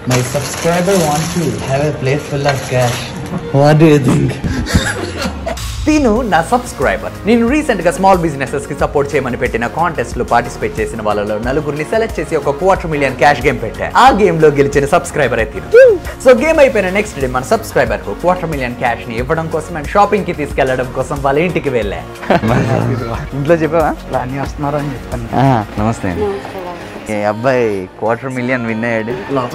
My subscriber wants to have a plate full of cash. What do you think? తీను నా subscriber. నేను recent గా small businesses కి support చేయమని పెట్టిన contest లో పార్టిసిపేట్ చేసిన వాళ్ళలో నలుగురిని సెలెక్ట్ చేసి ఒక $250,000 క్యాష్ గేమ్ పెట్టా. ఆ గేమ్ లో గెలిచిన సబ్స్క్రైబర్ తీను. సో గేమ్ అయిపోయిన నెక్స్ట్ డే మన సబ్స్క్రైబర్ కు $250,000 క్యాష్ ని ఇవ్వడం కోసం అండ్ షాపింగ్ కి తీసుకెళ్లడం కోసం వాళ్ళ ఇంటికి వెళ్ళా. ఇంట్లో చెప్పావా అన్నీ వస్తున్నారు అని చెప్పాను. నమస్తే అండి. ఏ అబ్బాయి $250,000 విన్ అయ్యాడు.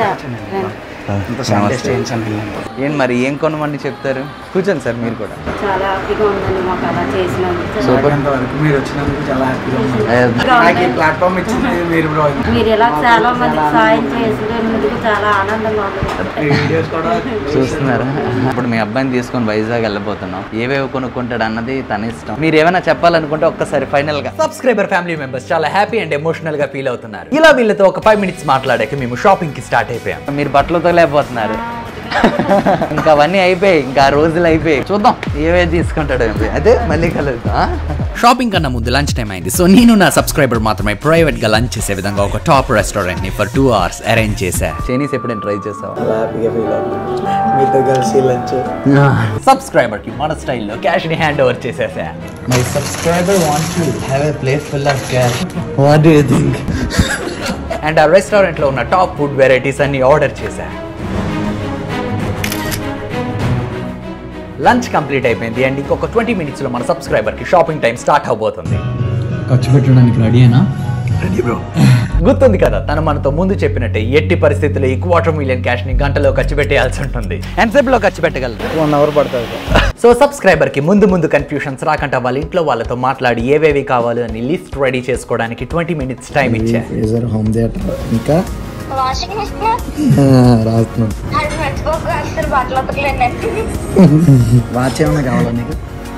ఏం మరి ఏం కొనమని చెప్తారు? కూర్చోండి సార్ మీరు కూడా. చాలా హ్యాపీగా ఉందండి మాకు అలా చేసినందుకు. మీరు వచ్చినందుకు చాలా హ్యాపీగా ఉంది. ప్లాట్ఫామ్ ఇచ్చింది మీరు ఇలా చాలా మందికి సాయం చేసినందుకు చాలా ఆనందంగా ఉంది. వీడియోస్ కూడా చూస్తున్నారా? ఇప్పుడు మీ అబ్బాయిని తీసుకొని వైజాగ్ వెళ్ళబోతున్నాం. ఏవేవి కొనుక్కుంటాడు అన్నది తన ఇష్టం. మీరు ఏమైనా చెప్పాలనుకుంటే ఒక్కసారి ఫైనల్ గా సబ్స్క్రైబర్ ఫ్యామిలీ మెంబర్స్ చాలా హ్యాపీ అండ్ ఎమోషనల్ గా ఫీల్ అవుతున్నారు. ఇలా వీళ్ళతో ఒక 5 minutes మాట్లాడాక మేము షాపింగ్ కి స్టార్ట్ అయిపోయాం. మీరు బట్టలతో లేకపోతున్నారు. ఇంకా అవన్నీ అయిపోయి, ఇంకా రోజులు అయిపోయి. చూద్దాం ఏవే తీసుకుంటాడు. అదే మళ్ళీ కలుద్దాం. షాపింగ్ కన్నా ముందు లంచ్ టైం అయింది. సో నేను నా సబ్స్క్రైబర్ మాత్రమే ప్రైవేట్ గా లంచ్ చేసే విధంగా ఒక టాప్ రెస్టారెంట్ ని ఫర్ 2 hours అరేంజ్ చేశా. చైనీస్ ఎప్పుడైనా ట్రై చేసావా? హ్యాపీగా ఫీల్ అవుతుంది మీతో కలిసి లంచ్. సబ్స్క్రైబర్ కి మన స్టైల్లో క్యాష్ ని హ్యాండ్ ఓవర్ చేసేసా. My subscriber wants to have a plate full of cash. What do you think? And ఆ రెస్టారెంట్ లో ఉన్న టాప్ ఫుడ్ వెరైటీస్ అన్ని ఆర్డర్ చేశా. లంచ్ కంప్లీట్ అయిపోయింది అండ్ ఇంకొక 20 minutes లో మన సబ్స్క్రైబర్ కి షాపింగ్ టైం స్టార్ట్ అవబోతుంది. ఖర్చు పెట్టడానికి రెడీనా? Ready bro. గుర్తుంది కదా తను మనతో ముందు చెప్పినట్టే ఎట్టి పరిస్థితుల్లో ఈ $250,000 క్యాష్ ని గంటలో ఖర్చు పెట్టేయాల్సి ఉంటుంది. ఎంతసేపులో ఖర్చు పెట్టగలరు? 1 hour పడుతుంది. సో సబ్స్క్రైబర్ కి ముందు కన్ఫ్యూషన్స్ రాకుండా వాళ్ళ ఇంట్లో వాళ్ళతో మాట్లాడి ఏవేవి కావాలో అని లిస్ట్ రెడీ చేసుకోవడానికి 20 minutes టైం ఇచ్చా. హోమ్ థియేటర్ ఇంకా వాషింగ్ మిషన్ రాస్తున్నాను. వాచ్ ఏమైనా కావాలా నీకు?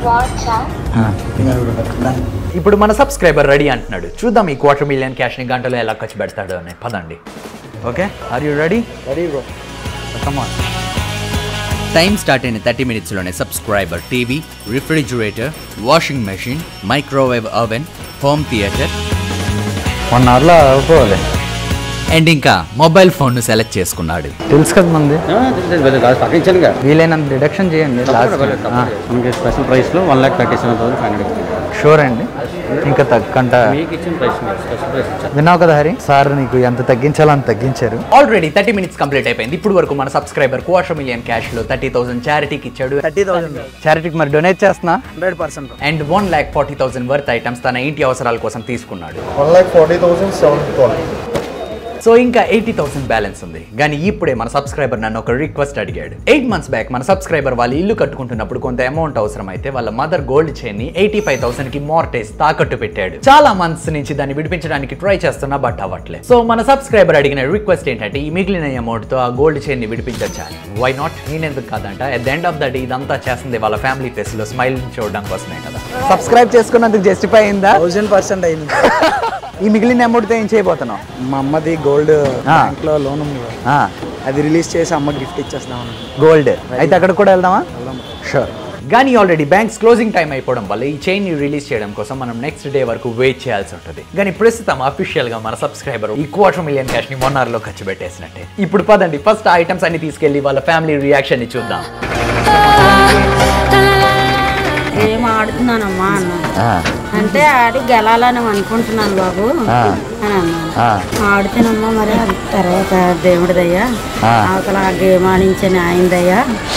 ఇప్పుడు మన సబ్స్క్రైబర్ రెడీ అంటున్నాడు. చూద్దాం ఈ $250,000 క్యాష్ ని గంటలో ఎలా ఖర్చు పెడతాడు అని. పదండి. Okay, are you ready? Ready bro. Come on. Time start అయిన 30 minutes లోనే subscriber TV, refrigerator, washing machine, microwave oven, home theatre 1 hourలో అయిపోవాలి. అండ్ ఇంకా మొబైల్ ఫోన్ ను సెలెక్ట్ చేసుకున్నాడు. తెలుసు కదా మంది వీలైనంత డిడక్షన్ చేయండి. మనకి స్పెషల్ ప్రైస్లో 1,37,500. షూర్ అండి, ఇంకా తగ్గంట విన్నావు కదా హరి సార్, నీకు ఎంత తగ్గించాలో అంత తగ్గించారు. ఆల్రెడీ 30 minutes కంప్లీట్ అయిపోయింది. ఇప్పుడు వరకు మన సబ్స్క్రైబర్ $250,000 క్యాష్ లో 30,000 చారిటీకి ఇచ్చాడు. 30,000 చారిటీకి మరి డొనేట్ చేస్తున్నా 100%. అండ్ 1,40,000 వర్త్ ఐటమ్స్ తన ఇంటి అవసరాల కోసం తీసుకున్నాడు. 1,40,712. సో ఇంకా 80,000 బ్యాలెన్స్ ఉంది. కానీ ఇప్పుడే మన సబ్స్క్రైబర్ నన్ను ఒక రిక్వెస్ట్ అడిగాడు. 8 months బ్యాక్ మన సబ్స్క్రైబర్ వాళ్ళు ఇల్లు కట్టుకుంటున్నప్పుడు కొంత అమౌంట్ అవసరం అయితే వాళ్ళ మదర్ గోల్డ్ చైన్ ని 85,000 కి మార్టేజ్ తాకట్టు పెట్టాడు. చాలా మంత్స్ నుంచి దాన్ని విడిపించడానికి ట్రై చేస్తున్నా బట్ అవ్వట్లేదు. సో మన సబ్స్క్రైబర్ అడిగిన రిక్వెస్ట్ ఏంటంటే ఈ మిగిలిన అమౌంట్ తో ఆ గోల్డ్ చైన్ ని విడిపించాలి. Why not? నేనెందుకు కాదంట. At the end of the day ఇదంతా చేస్తుంది వాళ్ళ ఫ్యామిలీ ఫేస్ లో స్మైల్ చూడడం కోసమే కదా. సబ్స్క్రైబ్ చేసుకున్నందుకు జస్టిఫై అయిందా? 1000% అయింది. ఈ మిగిలిన అమౌంట్ తో ఏం చేయబోతున్నావు? మా అమ్మది గోల్డ్ బ్యాంక్ లో లోన్ ఉంది, అది రిలీజ్ చేసి అమ్మ గిఫ్ట్ ఇచ్చేస్తాం. గోల్డ్ అయితే అక్కడ కూడా వెళ్దామా? షూర్. కానీ ఆల్రెడీ బ్యాంక్స్ క్లోజింగ్ టైం అయిపోవడం వల్ల ఈ చైన్ ని రిలీజ్ చేయడం కోసం మనం నెక్స్ట్ డే వరకు వెయిట్ చేయాల్సి ఉంటుంది. కానీ ప్రస్తుతం అఫీషియల్ గా మన సబ్స్క్రైబర్ ఈ $250,000 క్యాష్ ని 1 hour లో ఖర్చు పెట్టేసినట్టే. ఇప్పుడు పదండి ఫస్ట్ ఆ ఐటమ్స్ అన్ని తీసుకెళ్లి వాళ్ళ ఫ్యామిలీ రియాక్షన్ ని చూద్దాం. ఏం ఆడుతున్నానమ్మా అన్న అంటే ఆడి గెలాలని అనుకుంటున్నాను బాబు అని అన్నాను. ఆడితేనమ్మా మరి తర్వాత దేవుడిదయ్యా అవతల గేమ్ ఆడించని ఆయనదయ్యా.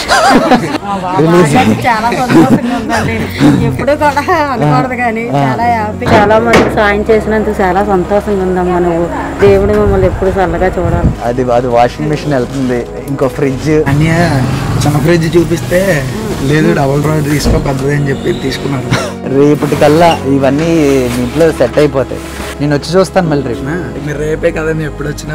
చాలా సంతోషంగా ఉందండి. ఎప్పుడు కూడా అనకూడదు కానీ చాలా హ్యాపీ. చాలా మందికి సాయం చేసినందుకు చాలా సంతోషంగా ఉందమ్మా. నువ్వు దేవుడు మమ్మల్ని ఎప్పుడు చల్లగా చూడాలి. అది వాషింగ్ మిషన్ వెళ్తుంది, ఇంకో ఫ్రిడ్జ్. అన్నీ చిన్న ఫ్రిడ్జ్ చూపిస్తే లేదు డబుల్ రాడ్ తీసుకో పెద్దది అని చెప్పి తీసుకున్నారు. రేపటి కల్లా ఇవన్నీ మీ ఇంట్లో సెట్ అయిపోతాయి. నేను వచ్చి చూస్తాను మళ్ళీ రేపు. మీరు రేపే కదండి ఎప్పుడు వచ్చినా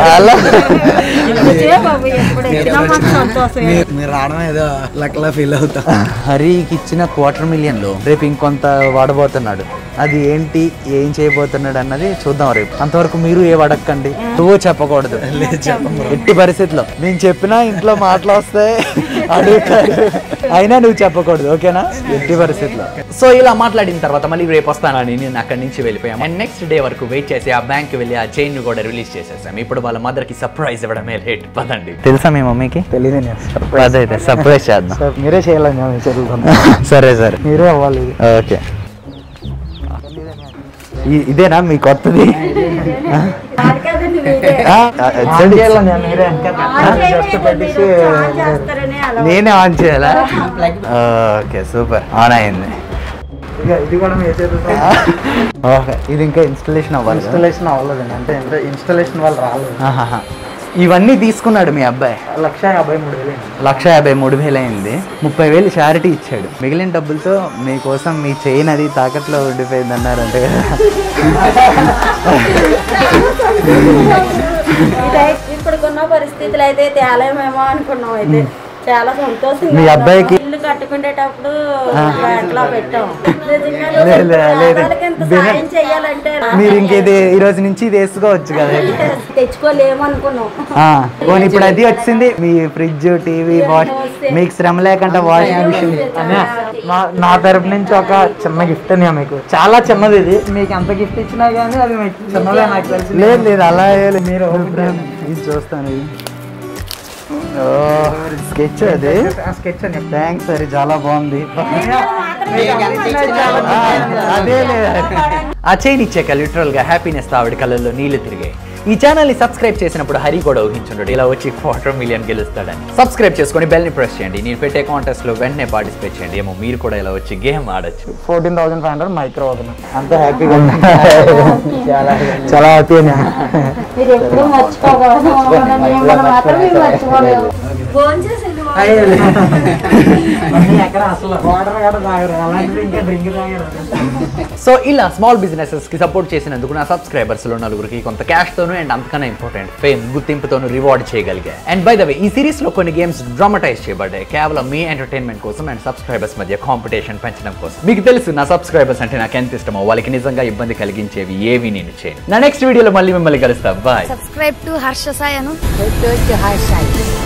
మీరు రావడం ఏదో లక్లా ఫీల్ అవుతా. హరికి ఇచ్చిన $250,000 లో రేపు ఇంకొంత వాడబోతున్నాడు. అది ఏంటి, ఏం చేయబోతున్నాడు అన్నది చూద్దాం రేపు. అంతవరకు మీరు ఏ అడగకండి, నువ్వు చెప్పకూడదు ఎట్టి పరిస్థితిలో. నేను చెప్పినా ఇంట్లో మాటలు వస్తాయి. అడుగుతారు, అయినా నువ్వు చెప్పకూడదు, ఓకేనా? ఎట్టి పరిస్థితిలో. సో ఇలా మాట్లాడిన తర్వాత మళ్ళీ రేపు వస్తానని నేను అక్కడి నుంచి వెళ్ళిపోయాం. అండ్ నెక్స్ట్ డే వరకు వెయిట్ చేసి ఆ బ్యాంక్ వెళ్ళి ఆ చైన్ ను కూడా రిలీజ్ చేసేసాం. ఇప్పుడు వాళ్ళ మదర్ కి సర్ప్రైజ్ ఇవ్వడమే లేట్. పదండి. తెలుసా మీ మమ్మీకి? తెలియదు. అదైతే సర్ప్రైజ్ చేద్దాం. మీరే చేయాలని చదువుతాను. సరే సరే, మీరే అవ్వాలి. ఓకే. ఇదేనా మీ కొత్తది? నేనే ఆన్ చేయాలా? ఓకే సూపర్, ఆన్ అయింది. ఇది కూడా మీరు చదువుతాం. ఓకే, ఇది ఇంకా ఇన్స్టలేషన్ అవ్వాలి. ఇన్స్టలేషన్ అవ్వలేదండి, అంటే ఇన్స్టలేషన్ వాళ్ళు రాలేదు. ఇవన్నీ తీసుకున్నాడు మీ అబ్బాయి. 1,53,000. 1,53,000 అయింది. 30,000 చారిటీ ఇచ్చాడు. మిగిలిన డబ్బులతో మీకోసం మీ చైన్ అది తాకట్లో ఉండిపోయింది అన్నారంటే ఇప్పుడుకున్న పరిస్థితులు అయితే తేలేమేమో అనుకున్నాం. అయితే చాలా సంతోషం. మీ అబ్బాయికి ఇల్లు కట్టుకునేటప్పుడు ఎట్లా పెట్టాం. మీరు ఇంకేది ఈ రోజు నుంచి ఇది వేసుకోవచ్చు కదా. తెచ్చుకోలేము అనుకున్నాం. పోనీ ఇప్పుడు అది వచ్చింది. మీ ఫ్రిడ్జ్, టీవీ, వాష్, మీకు శ్రమ లేకుండా వాషింగ్ మిషన్. నా తరపు నుంచి ఒక చిన్న గిఫ్ట్ అని మీకు. చాలా చిన్నది ఇది. మీకు ఎంత గిఫ్ట్ ఇచ్చినా కానీ అది మీకు చిన్నదే నాకు తెలిసి. లేదు లేదు, అలా మీరు ఇది చూస్తాను. స్కెచ్ అది. స్కెచ్ అని. థ్యాంక్స్, అది చాలా బాగుంది. అదే లేదు, ఆ చైన్ ఇచ్చాక లిటరల్ గా హ్యాపీనెస్ ఆవిడ కళ్ళల్లో నీళ్లు తిరిగాయి. ఈ ఛానల్ ని సబ్స్క్రైబ్ చేసినప్పుడు హరి కూడా ఊహించుంటాడు ఇలా వచ్చి 250,000 గెలుస్తాడని. సబ్స్క్రైబ్ చేసుకొని బెల్ ని ప్రెస్ చేయండి. నేను పెట్టే కాంటెస్ట్ లో వెంటనే పార్టిసిపేట్ చేయండి. ఏమో మీరు కూడా ఇలా వచ్చి గేమ్ ఆడొచ్చు. 14,500 మైక్రో అవుతుంది. అంత హ్యాపీగా చాలా హ్యాపీ. మీరు ఎప్పుడు మర్చిపోగలరు. సో ఇలా స్మాల్ బిజినెసెస్ కి సపోర్ట్ చేసినందుకు నా సబ్స్క్రైబర్స్ లో నలుగురికి కొంత క్యాష్ తోను అండ్ అంతకన్నా ఇంపార్టెంట్ ఫేమ్, గుర్తింపుతోను రివార్డ్ చేయగలిగా. అండ్ బై ద వే, ఈ సిరీస్ లో కొన్ని గేమ్స్ డ్రామటైజ్ చేయబడ్డాయి కేవలం మీ ఎంటర్టైన్మెంట్ కోసం అండ్ సబ్స్క్రైబర్స్ మధ్య కాంపిటీషన్ పెంచడం కోసం. మీకు తెలుసు నా సబ్స్క్రైబర్స్ అంటే నాకు ఎంత ఇష్టమో. వాళ్ళకి నిజంగా ఇబ్బంది కలిగించేవి ఏవి నేను చేయను. నా నెక్స్ట్ వీడియోలో మళ్ళీ మిమ్మల్ని కలుస్తా. Bye. Subscribe to Harsha Sai Anu. Subscribe to Harsha Sai.